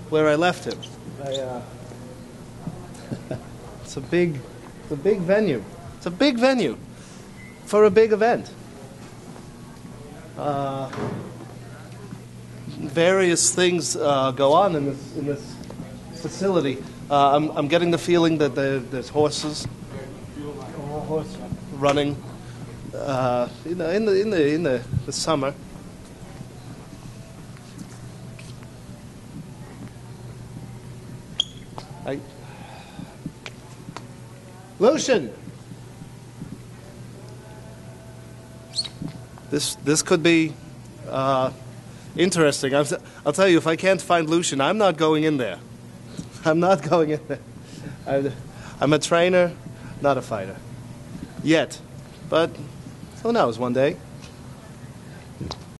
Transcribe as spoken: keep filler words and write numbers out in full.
where I left him. I, uh, it's a big, it's a big venue. It's a big venue for a big event. Uh, various things uh, go on in this in this facility. Uh, I'm I'm getting the feeling that there, there's horses, uh, horse running. Uh, you know, in the in the in the, the summer. I, Lucian. This this could be uh, interesting. I'll, I'll tell you, if I can't find Lucian, I'm not going in there. I'm not going in there. I, I'm a trainer, not a fighter. Yet. But who knows, one day.